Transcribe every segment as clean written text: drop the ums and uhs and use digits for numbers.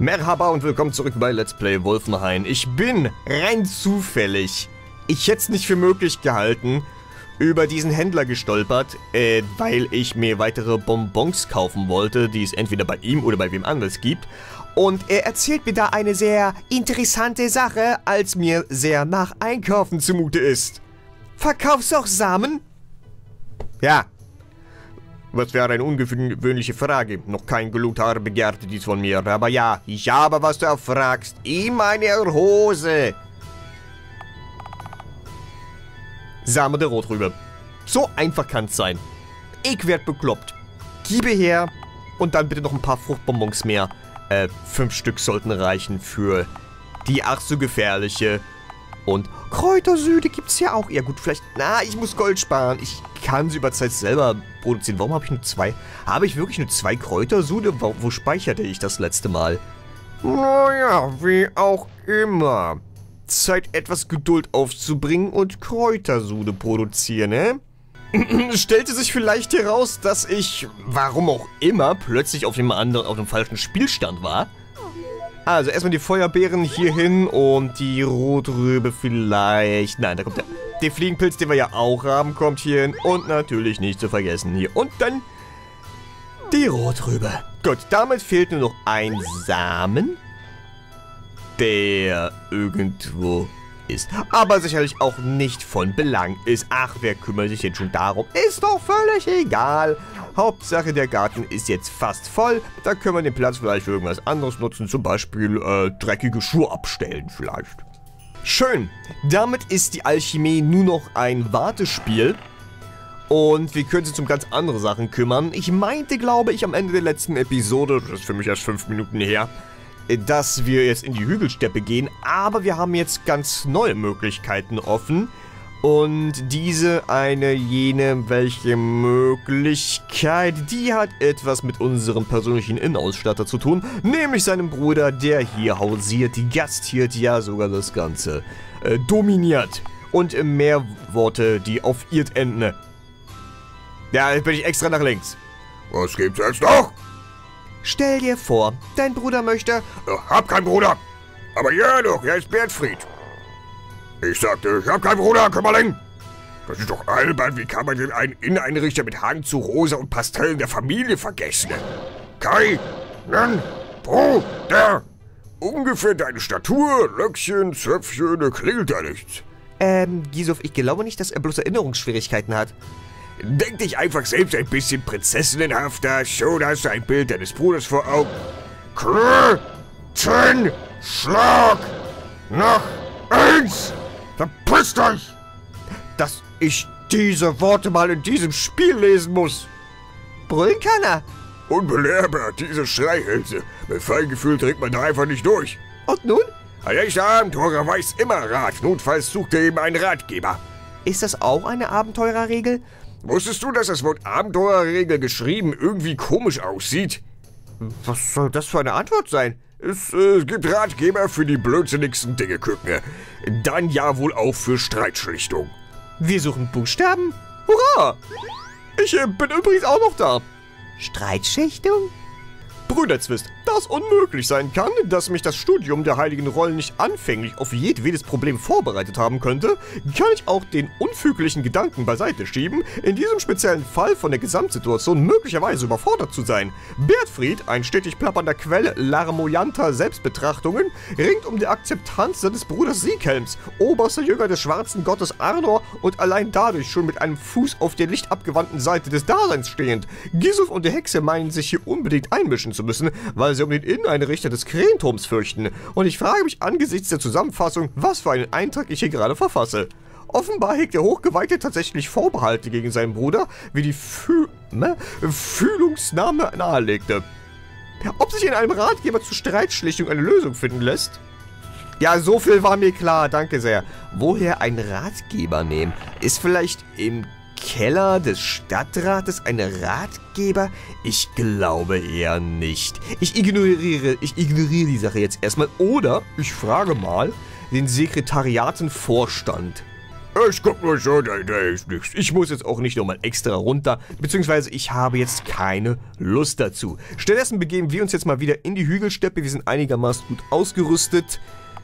Merhaba und willkommen zurück bei Let's Play Wolfenhain. Ich bin rein zufällig, ich hätte es nicht für möglich gehalten, über diesen Händler gestolpert, weil ich mir weitere Bonbons kaufen wollte, die es entweder bei ihm oder bei wem anders gibt. Und er erzählt mir da eine sehr interessante Sache, als mir sehr nach Einkaufen zumute ist. Verkaufst du auch Samen? Ja. Was wäre eine ungewöhnliche Frage. Noch kein Glutar begehrte dies von mir. Aber ja, ich habe, was du erfragst. In meiner Hose. Same der Rotrübe. So einfach kann es sein. Ich werd bekloppt. Gebe her. Und dann bitte noch ein paar Fruchtbonbons mehr. 5 Stück sollten reichen für die ach so gefährliche. Und Kräutersüde gibt's ja auch. Ja gut, vielleicht... Na, ich muss Gold sparen. Ich kann sie über Zeit selber produzieren. Warum habe ich nur 2? Habe ich wirklich nur 2 Kräutersude? Wo speicherte ich das letzte Mal? Naja, wie auch immer. Zeit, etwas Geduld aufzubringen und Kräutersude produzieren, ne? Stellte sich vielleicht heraus, dass ich, warum auch immer, plötzlich auf dem falschen Spielstand war. Also erstmal die Feuerbeeren hier hin und die Rotrübe vielleicht. Nein, da kommt der Fliegenpilz, den wir ja auch haben, kommt hier hin. Und natürlich nicht zu vergessen hier. Und dann die Rotrübe. Gut, damit fehlt nur noch ein Samen, der irgendwo ist. Aber sicherlich auch nicht von Belang ist. Ach, wer kümmert sich denn schon darum? Ist doch völlig egal. Hauptsache, der Garten ist jetzt fast voll. Da können wir den Platz vielleicht für irgendwas anderes nutzen. Zum Beispiel dreckige Schuhe abstellen vielleicht. Schön. Damit ist die Alchemie nur noch ein Wartespiel. Und wir können uns um ganz andere Sachen kümmern. Ich meinte, glaube ich, am Ende der letzten Episode, das ist für mich erst 5 Minuten her, dass wir jetzt in die Hügelsteppe gehen, aber wir haben jetzt ganz neue Möglichkeiten offen. Und welche Möglichkeit, die hat etwas mit unserem persönlichen Innenausstatter zu tun, nämlich seinem Bruder, der hier hausiert, gastiert, ja sogar das Ganze dominiert. Und mehr Worte, die auf irt enden. Ja, jetzt bin ich extra nach links. Was gibt's jetzt noch? Stell dir vor, dein Bruder möchte... Hab keinen Bruder. Aber ja doch, er ist Bertfried. Ich sagte, ich hab keinen Bruder, Kümmerling. Das ist doch albern. Wie kann man denn einen Inneneinrichter mit Hang zu Rosa und Pastellen der Familie vergessen? Keinen Bruder. Ungefähr deine Statur, Löckchen, Zöpfchen, klingelt da nichts. Gisuf, ich glaube nicht, dass er bloß Erinnerungsschwierigkeiten hat. Denk dich einfach selbst ein bisschen prinzessinnenhafter. Schon hast du ein Bild deines Bruders vor Augen. Schlag nach 1. Verpisst euch! Dass ich diese Worte mal in diesem Spiel lesen muss. Brüllen kann er. Unbelehrbar, diese Schreihälse. Mit Feingefühl trägt man da einfach nicht durch. Und nun? Ein echter Abenteurer weiß immer Rat. Notfalls sucht er eben einen Ratgeber. Ist das auch eine Abenteurerregel? Wusstest du, dass das Wort Abenteurerregel geschrieben irgendwie komisch aussieht? Was soll das für eine Antwort sein? Es gibt Ratgeber für die blödsinnigsten Dinge, Küken. Dann ja wohl auch für Streitschlichtung. Wir suchen Buchstaben? Hurra! Ich bin übrigens auch noch da. Streitschlichtung? Brüderzwist, da es unmöglich sein kann, dass mich das Studium der heiligen Rollen nicht anfänglich auf jedwedes Problem vorbereitet haben könnte, kann ich auch den unfüglichen Gedanken beiseite schieben, in diesem speziellen Fall von der Gesamtsituation möglicherweise überfordert zu sein. Bertfried, ein stetig plappernder Quell larmoyanter Selbstbetrachtungen, ringt um die Akzeptanz seines Bruders Sieghelms, oberster Jünger des schwarzen Gottes Arnor und allein dadurch schon mit einem Fuß auf der lichtabgewandten Seite des Daseins stehend. Gisuf und die Hexe meinen sich hier unbedingt einmischen zu müssen, weil sie um den Inneneinrichter des Krähenturms fürchten. Und ich frage mich angesichts der Zusammenfassung, was für einen Eintrag ich hier gerade verfasse. Offenbar hegt der Hochgeweihte tatsächlich Vorbehalte gegen seinen Bruder, wie die Fühlungsnahme nahelegte. Ob sich in einem Ratgeber zur Streitschlichtung eine Lösung finden lässt? Ja, so viel war mir klar, danke sehr. Woher einen Ratgeber nehmen? Ist vielleicht im Keller des Stadtrates ein Ratgeber? Ich glaube eher nicht. Ich ignoriere die Sache jetzt erstmal. Oder ich frage mal den Sekretariatenvorstand. Ich guck nur so, da ist nichts. Ich muss jetzt auch nicht nochmal extra runter, beziehungsweise ich habe jetzt keine Lust dazu. Stattdessen begeben wir uns jetzt mal wieder in die Hügelsteppe. Wir sind einigermaßen gut ausgerüstet.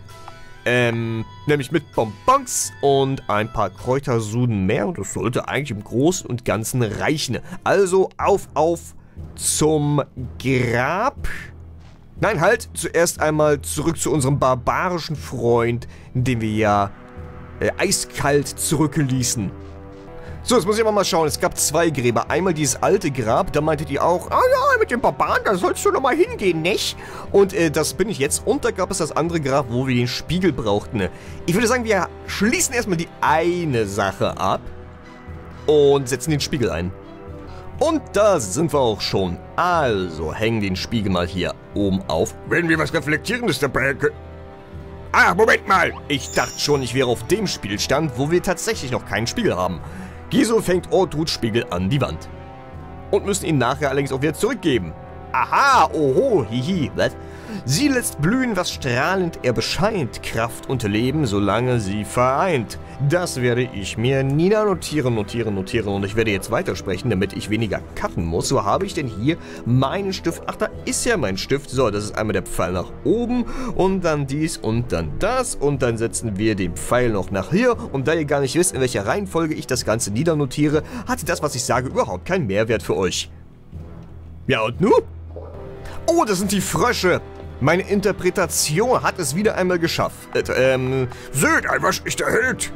Nämlich mit Bonbons und ein paar Kräutersuden mehr. Und das sollte eigentlich im Großen und Ganzen reichen. Also auf zum Grab. Nein, halt. Zuerst einmal zurück zu unserem barbarischen Freund, den wir ja eiskalt zurückließen. So, jetzt muss ich aber mal schauen. Es gab 2 Gräber. Einmal dieses alte Grab, da meintet ihr auch, ah ja, mit dem Barbaren, da sollst du nochmal hingehen, nicht? Und das bin ich jetzt. Und da gab es das andere Grab, wo wir den Spiegel brauchten. Ich würde sagen, wir schließen erstmal die eine Sache ab und setzen den Spiegel ein. Und da sind wir auch schon. Also, hängen den Spiegel mal hier oben auf. Wenn wir was Reflektierendes dabei können... Ah, Moment mal! Ich dachte schon, ich wäre auf dem Spielstand, wo wir tatsächlich noch keinen Spiegel haben. Giso fängt Ortrud-Spiegel an die Wand. Und müssen ihn nachher allerdings auch wieder zurückgeben. Aha, oho, hihi, was? Sie lässt blühen, was strahlend er bescheint, Kraft und Leben, solange sie vereint. Das werde ich mir notieren und ich werde jetzt weitersprechen, damit ich weniger cutten muss. So habe ich denn hier meinen Stift. Ach, da ist ja mein Stift. So, das ist einmal der Pfeil nach oben und dann dies und dann das und dann setzen wir den Pfeil noch nach hier. Und da ihr gar nicht wisst, in welcher Reihenfolge ich das Ganze niedernotiere, hat das, was ich sage, überhaupt keinen Mehrwert für euch. Ja, und nun? Oh, das sind die Frösche. Meine Interpretation hat es wieder einmal geschafft. Seht ein, was ich da hält.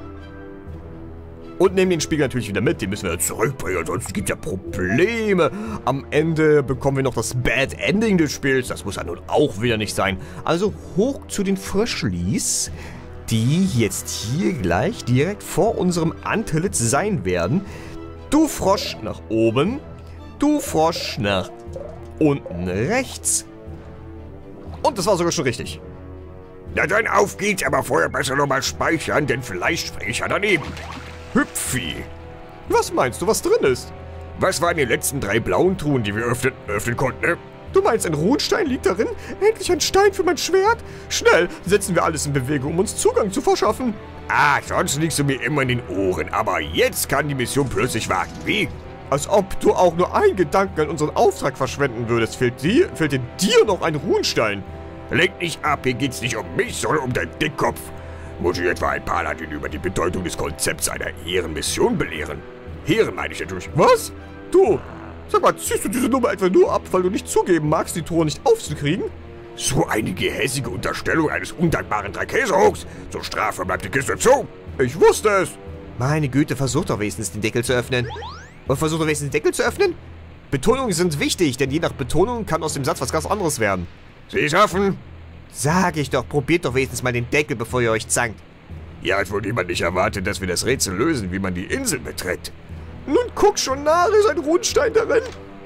Und nehmen den Spiegel natürlich wieder mit. Den müssen wir zurückbringen, sonst gibt es ja Probleme. Am Ende bekommen wir noch das Bad Ending des Spiels. Das muss ja nun auch wieder nicht sein. Also hoch zu den Fröschlis, die jetzt hier gleich direkt vor unserem Antlitz sein werden. Du Frosch nach oben. Du Frosch nach unten rechts. Und das war sogar schon richtig. Na dann auf geht's, aber vorher besser nochmal speichern, denn vielleicht springe ich ja daneben. Hüpfi. Was meinst du, was drin ist? Was waren die letzten 3 blauen Truhen, die wir öffnen konnten, ne? Du meinst, ein Runenstein liegt darin? Endlich ein Stein für mein Schwert? Schnell, setzen wir alles in Bewegung, um uns Zugang zu verschaffen. Ah, sonst liegst du mir immer in den Ohren, aber jetzt kann die Mission plötzlich warten. Wie? Als ob du auch nur einen Gedanken an unseren Auftrag verschwenden würdest. Fehlt dir noch ein Runenstein? Lenk nicht ab, hier geht's nicht um mich, sondern um deinen Dickkopf. Muss ich etwa ein Paladin über die Bedeutung des Konzepts einer Ehrenmission belehren? Heeren meine ich natürlich. Was? Du, sag mal, ziehst du diese Nummer etwa nur ab, weil du nicht zugeben magst, die Truhe nicht aufzukriegen? So eine gehässige Unterstellung eines undankbaren Dreikäsehochs. Zur Strafe bleibt die Kiste zu. Ich wusste es. Meine Güte, versuch doch wenigstens den Deckel zu öffnen. Und versuch doch wenigstens den Deckel zu öffnen? Betonungen sind wichtig, denn je nach Betonung kann aus dem Satz was ganz anderes werden. Sie ist offen. Sag ich doch, probiert doch wenigstens mal den Deckel, bevor ihr euch zankt. Ja, hat wohl niemand nicht erwartet, dass wir das Rätsel lösen, wie man die Insel betritt. Nun guck schon nach, ist ein Runenstein darin.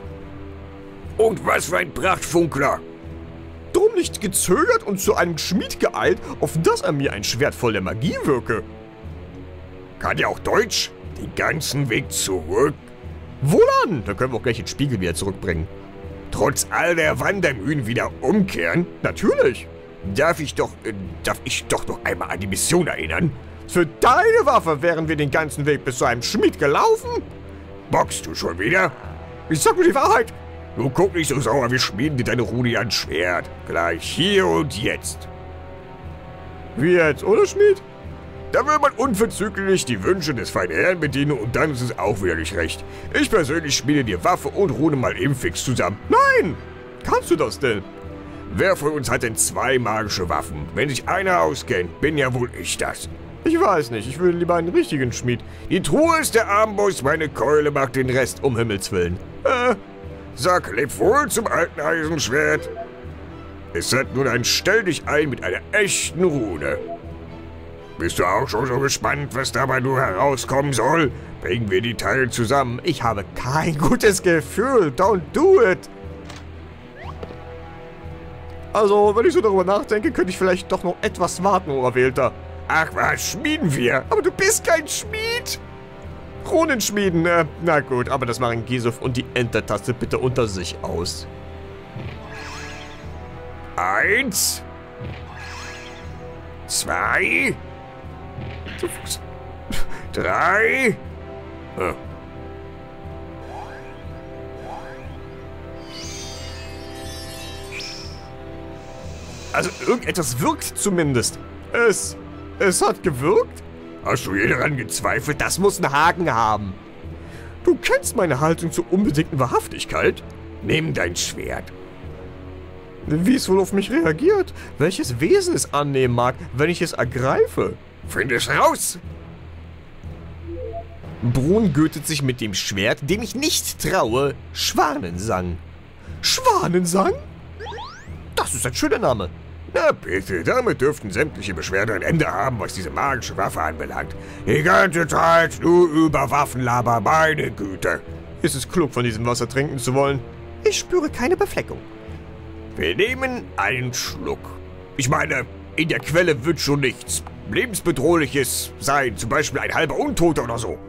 Und was für ein Prachtfunkler. Drum nicht gezögert und zu einem Schmied geeilt, auf das an mir ein Schwert voll der Magie wirke. Kann ja auch Deutsch? Den ganzen Weg zurück? Wohlan, da können wir auch gleich den Spiegel wieder zurückbringen. Trotz all der Wandermühen wieder umkehren? Natürlich. Darf ich doch noch einmal an die Mission erinnern? Für deine Waffe wären wir den ganzen Weg bis zu einem Schmied gelaufen? Bockst du schon wieder? Ich sag nur die Wahrheit. Nun guck nicht so sauer, wir schmieden dir deine Rudi ans Schwert. Gleich hier und jetzt. Wie jetzt, oder Schmied? Da will man unverzüglich die Wünsche des feinen Herrn bedienen und dann ist es auch wieder nicht recht. Ich persönlich schmiede dir Waffe und Rune mal eben fix zusammen. Nein! Kannst du das denn? Wer von uns hat denn 2 magische Waffen? Wenn sich einer auskennt, bin ja wohl ich das. Ich weiß nicht, ich will lieber einen richtigen Schmied. Die Truhe ist der Armbrust, meine Keule macht den Rest, um Himmels Willen. Sag, leb wohl zum alten Eisenschwert. Es hat nun ein Stell dich ein mit einer echten Rune. Bist du auch schon so gespannt, was dabei nur herauskommen soll? Bringen wir die Teile zusammen. Ich habe kein gutes Gefühl. Don't do it. Also, wenn ich so darüber nachdenke, könnte ich vielleicht doch noch etwas warten, Oberwählter. Ach was, schmieden wir? Aber du bist kein Schmied. Runen schmieden, na gut, aber das machen Gisuf und die Enter-Taste bitte unter sich aus. 1, 2... 3. Also irgendetwas wirkt zumindest. Es hat gewirkt? Hast du je daran gezweifelt? Das muss einen Haken haben. Du kennst meine Haltung zur unbedingten Wahrhaftigkeit? Nimm dein Schwert. Wie es wohl auf mich reagiert? Welches Wesen es annehmen mag, wenn ich es ergreife? Find es raus! Brun götet sich mit dem Schwert, dem ich nicht traue, Schwanensang. Schwanensang? Das ist ein schöner Name. Na bitte, damit dürften sämtliche Beschwerden ein Ende haben, was diese magische Waffe anbelangt. Die ganze Zeit nur über Waffenlaber, meine Güte. Ist es klug, von diesem Wasser trinken zu wollen? Ich spüre keine Befleckung. Wir nehmen einen Schluck. Ich meine, in der Quelle wird schon nichts Lebensbedrohliches sein, zum Beispiel ein halber Untoter oder so.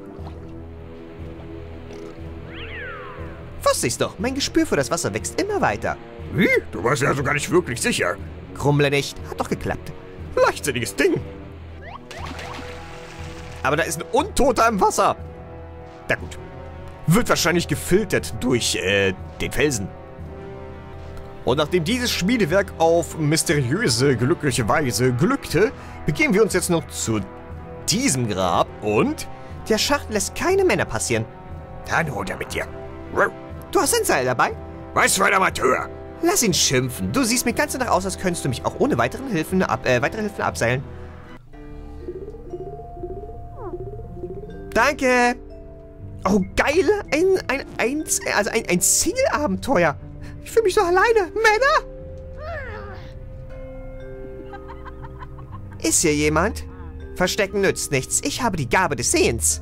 Wusste ich's doch, mein Gespür für das Wasser wächst immer weiter. Wie? Du warst ja sogar nicht wirklich sicher. Krummle nicht, hat doch geklappt. Leichtsinniges Ding. Aber da ist ein Untoter im Wasser. Na gut. Wird wahrscheinlich gefiltert durch, den Felsen. Und nachdem dieses Schmiedewerk auf mysteriöse, glückliche Weise glückte, begeben wir uns jetzt noch zu diesem Grab und... Der Schacht lässt keine Männer passieren. Dann runter mit dir. Du hast ein Seil dabei? Was für ein Amateur. Lass ihn schimpfen. Du siehst mir ganz danach aus, als könntest du mich auch ohne weitere Hilfen abseilen. Danke. Oh, geil. Ein Single-Abenteuer. Ich fühle mich so alleine. Männer? Ist hier jemand? Verstecken nützt nichts. Ich habe die Gabe des Sehens.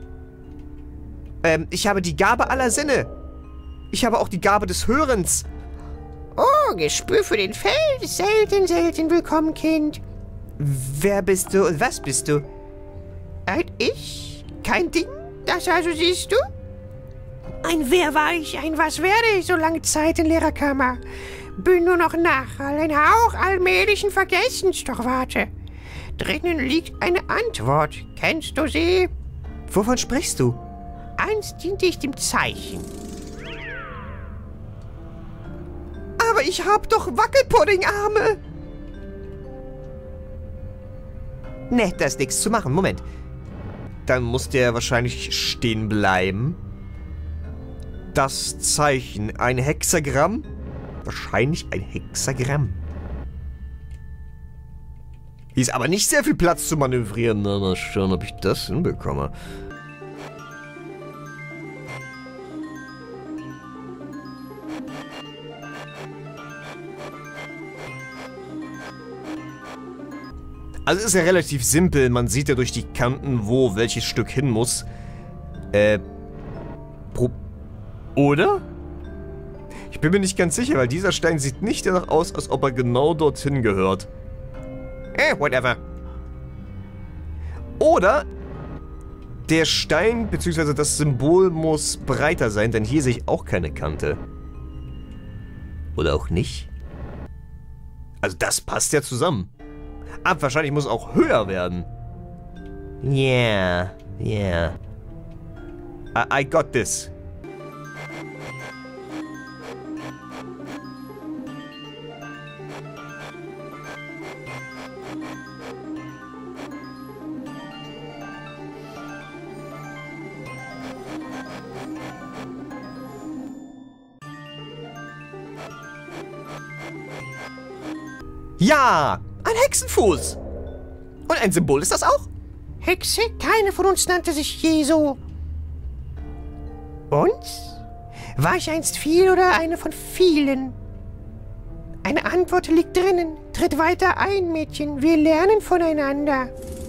Ich habe die Gabe aller Sinne. Ich habe auch die Gabe des Hörens. Oh, Gespür für den Feld. Selten, selten willkommen, Kind. Wer bist du und was bist du? Ich? Kein Ding? Das also siehst du? Ein Wer war ich, ein Was werde ich, so lange Zeit in Lehrerkammer. Bin nur noch Nachhall, ein Hauch allmählichen Vergessens, doch warte. Drinnen liegt eine Antwort. Kennst du sie? Wovon sprichst du? Einst diente ich dem Zeichen. Aber ich hab doch Wackelpuddingarme. Ne, da ist nichts zu machen. Moment. Dann muss der wahrscheinlich stehen bleiben. Das Zeichen. Ein Hexagramm? Wahrscheinlich ein Hexagramm. Hier ist aber nicht sehr viel Platz zu manövrieren. Na, mal schauen, ob ich das hinbekomme. Also ist ja relativ simpel. Man sieht ja durch die Kanten, wo welches Stück hin muss. Oder? Ich bin mir nicht ganz sicher, weil dieser Stein sieht nicht danach aus, als ob er genau dorthin gehört. Whatever. Oder der Stein bzw. das Symbol muss breiter sein, denn hier sehe ich auch keine Kante. Oder auch nicht? Also das passt ja zusammen. Wahrscheinlich muss es auch höher werden. Yeah. I got this. Ja! Ein Hexenfuß! Und ein Symbol ist das auch? Hexe? Keine von uns nannte sich je so. Und? War ich einst viel oder eine von vielen? Eine Antwort liegt drinnen. Tritt weiter ein, Mädchen. Wir lernen voneinander.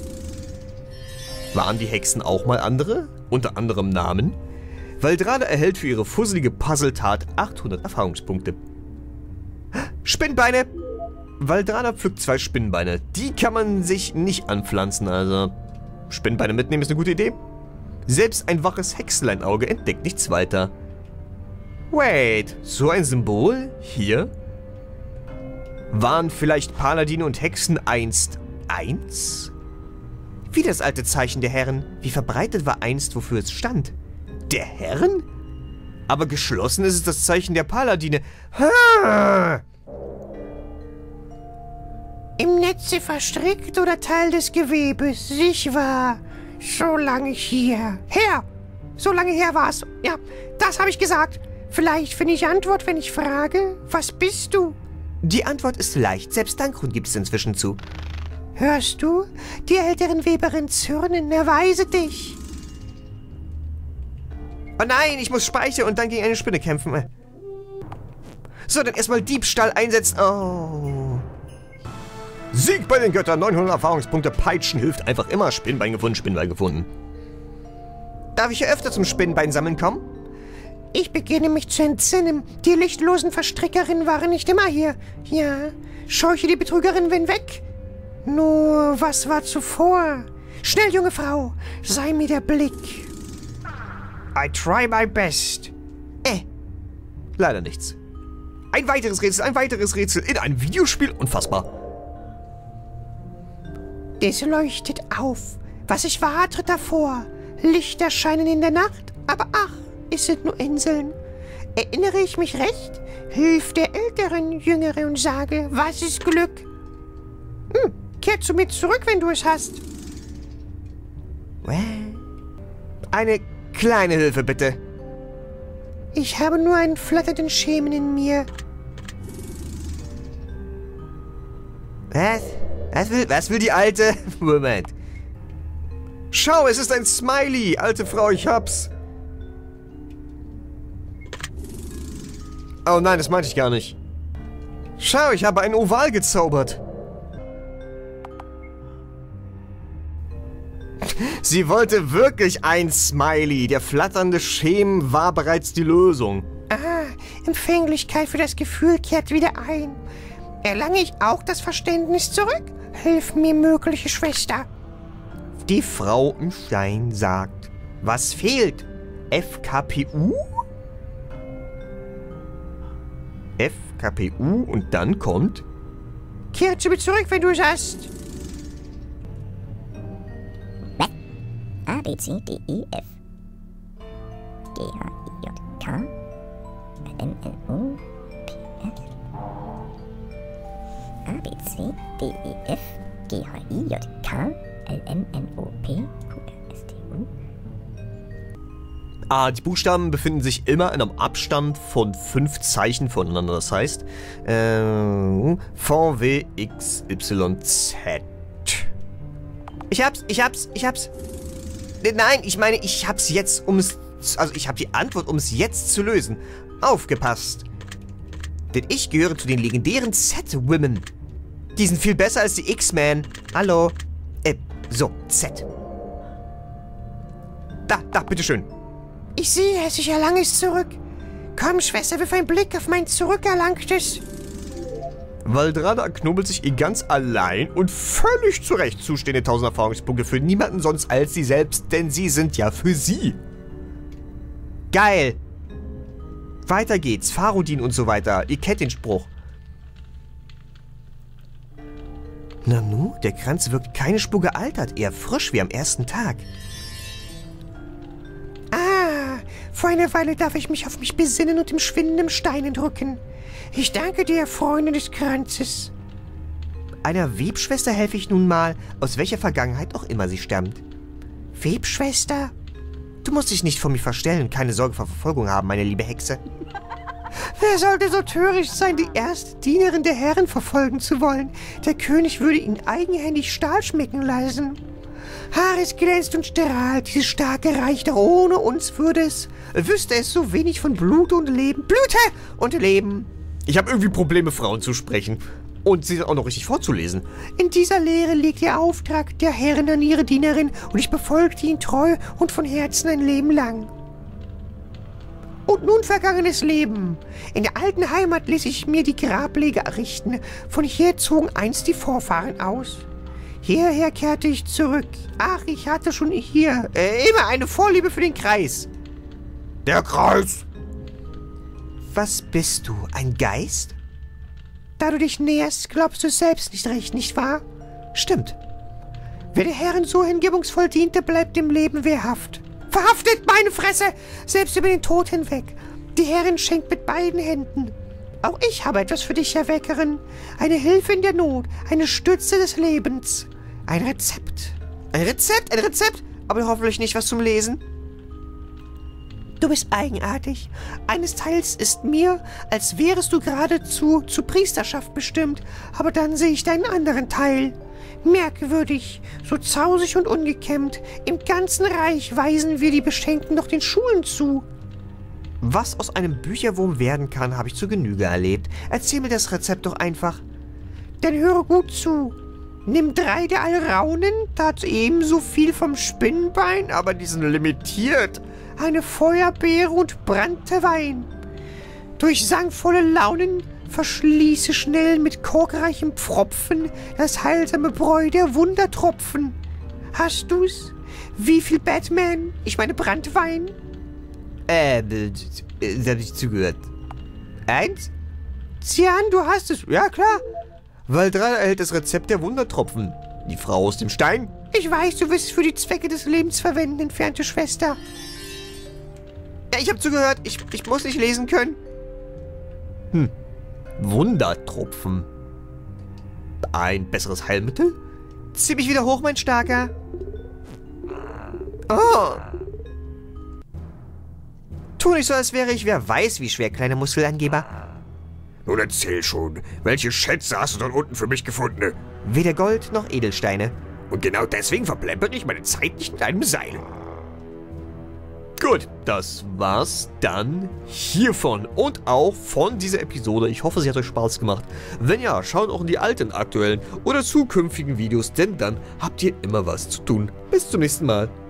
Waren die Hexen auch mal andere? Unter anderem Namen? Valdrana erhält für ihre fusselige Puzzletat 800 Erfahrungspunkte. Spinnbeine! Valdrana pflückt 2 Spinnbeine. Die kann man sich nicht anpflanzen, also Spinnbeine mitnehmen ist eine gute Idee. Selbst ein waches Hexenleinauge entdeckt nichts weiter. Wait, so ein Symbol? Hier? Waren vielleicht Paladine und Hexen einst eins? Wie das alte Zeichen der Herren. Wie verbreitet war einst, wofür es stand? Der Herren? Aber geschlossen ist es das Zeichen der Paladine. Ha! Im Netze verstrickt oder Teil des Gewebes, nicht wahr? So lange her. So lange her war's. Ja, das habe ich gesagt. Vielleicht finde ich Antwort, wenn ich frage, was bist du? Die Antwort ist leicht. Selbst Dankrun gibt es inzwischen zu. Hörst du? Die älteren Weberin zürnen, erweise dich. Oh nein, ich muss speichern und dann gegen eine Spinne kämpfen. So, dann erstmal Diebstahl einsetzen. Oh. Sieg bei den Göttern. 900 Erfahrungspunkte. Peitschen hilft einfach immer. Spinnbein gefunden, Spinnbein gefunden. Darf ich hier öfter zum Spinnbein sammeln kommen? Ich beginne mich zu entsinnen. Die lichtlosen Verstrickerinnen waren nicht immer hier. Ja, scheuche die Betrügerin wenn weg. Nur, was war zuvor? Schnell, junge Frau, sei mir der Blick. I try my best. Leider nichts. Ein weiteres Rätsel in einem Videospiel. Unfassbar. Es leuchtet auf. Was ich war, tritt hervor. Lichter scheinen in der Nacht, aber ach, es sind nur Inseln. Erinnere ich mich recht? Hilf der Älteren, Jüngere und sage, was ist Glück? Kehr zu mir zurück, wenn du es hast. Eine kleine Hilfe, bitte. Ich habe nur einen flatternden Schemen in mir. Was will die Alte? Moment. Schau, es ist ein Smiley. Alte Frau, ich hab's. Oh nein, das meinte ich gar nicht. Schau, ich habe ein Oval gezaubert. Sie wollte wirklich ein Smiley. Der flatternde Schemen war bereits die Lösung. Empfänglichkeit für das Gefühl kehrt wieder ein. Erlange ich auch das Verständnis zurück? Hilf mir, mögliche Schwester. Die Frau im Stein sagt, was fehlt? FKPU? FKPU und dann kommt... Kehr zu mir zurück, wenn du es hast. A, B, C, D, E, F. G, H, I, J, K. N, N, O, P, F. A, B, C, D, E, F. G, H, I, J, K. L, M, N, O, P, Q, R, S, T, U. Die Buchstaben befinden sich immer in einem Abstand von 5 Zeichen voneinander. Das heißt, V, W, X, Y, Z. Ich hab's. Nein, ich meine, ich hab's jetzt, also ich habe die Antwort, um es jetzt zu lösen. Aufgepasst. Denn ich gehöre zu den legendären Z-Women. Die sind viel besser als die X-Men. Hallo. So, Z. Da, bitteschön. Ich sehe es, ich erlange es zurück. Komm, Schwester, wirf einen Blick auf mein Zurückerlangtes. Valdrada knobelt sich ihr ganz allein und völlig zu Recht zustehende 1000 Erfahrungspunkte für niemanden sonst als sie selbst, denn sie sind ja für sie. Geil. Weiter geht's. Farodin und so weiter. Ihr kennt den Spruch. Nanu, der Kranz wirkt keine Spur gealtert, eher frisch wie am ersten Tag. Vor einer Weile darf ich mich auf mich besinnen und dem schwindenden Stein entrücken. Ich danke dir, Freundin des Kranzes. Einer Webschwester helfe ich nun mal, aus welcher Vergangenheit auch immer sie stammt. Webschwester? Du musst dich nicht vor mir verstellen, keine Sorge vor Verfolgung haben, meine liebe Hexe. Wer sollte so töricht sein, die erste Dienerin der Herren verfolgen zu wollen? Der König würde ihn eigenhändig Stahl schmecken lassen. Haares glänzt und strahlt, dieses starke Reich, doch ohne uns wüsste es so wenig von Blut und Leben. Blüte und Leben. Ich habe irgendwie Probleme, Frauen zu sprechen. Und sie auch noch richtig vorzulesen. In dieser Lehre liegt der Auftrag der Herren an ihre Dienerin und ich befolgte ihn treu und von Herzen ein Leben lang. Und nun vergangenes Leben. In der alten Heimat ließ ich mir die Grablege errichten. Von hier zogen einst die Vorfahren aus. Hierher kehrte ich zurück. Ach, ich hatte schon hier immer eine Vorliebe für den Kreis. Der Kreis! Was bist du, ein Geist? Da du dich näherst, glaubst du selbst nicht recht, nicht wahr? Stimmt. Wer der Herren so hingebungsvoll diente, bleibt im Leben wehrhaft. Verhaftet, meine Fresse! Selbst über den Tod hinweg. Die Herren schenkt mit beiden Händen. Auch ich habe etwas für dich, Herr Weckerin. Eine Hilfe in der Not, eine Stütze des Lebens. Ein Rezept. Ein Rezept? Ein Rezept? Aber hoffentlich nicht was zum Lesen. Du bist eigenartig. Eines Teils ist mir, als wärest du geradezu zur Priesterschaft bestimmt, aber dann sehe ich deinen anderen Teil. Merkwürdig, so zausig und ungekämmt. Im ganzen Reich weisen wir die Beschenkten doch den Schulen zu. Was aus einem Bücherwurm werden kann, habe ich zu Genüge erlebt. Erzähl mir das Rezept doch einfach. Dann höre gut zu. Nimm 3 der Alraunen, dazu ebenso viel vom Spinnenbein, Aber die sind limitiert. eine Feuerbeere und brannte Wein. Durch sangvolle Launen verschließe schnell mit korkreichem Pfropfen das heilsame Bräu der Wundertropfen. Hast du's? Wie viel Batman? Ich meine Brandwein? Da hab ich zugehört. 1? Sieh an, du hast es. Ja, klar. Weil 3 erhält das Rezept der Wundertropfen. Die Frau aus dem Stein. Ich weiß, du wirst es für die Zwecke des Lebens verwenden, entfernte Schwester. Ja, ich hab zugehört. Ich muss nicht lesen können. Wundertropfen. Ein besseres Heilmittel? Zieh mich wieder hoch, mein Starker. Oh. Tu nicht so, als wäre ich wer weiß wie schwer, kleiner Muskelangeber. Nun erzähl schon, welche Schätze hast du dort unten für mich gefunden? Weder Gold noch Edelsteine. Und genau deswegen verplempere ich meine Zeit nicht mit einem Seil. Gut, das war's dann hiervon und auch von dieser Episode. Ich hoffe, sie hat euch Spaß gemacht. Wenn ja, schaut auch in die alten, aktuellen oder zukünftigen Videos, denn dann habt ihr immer was zu tun. Bis zum nächsten Mal.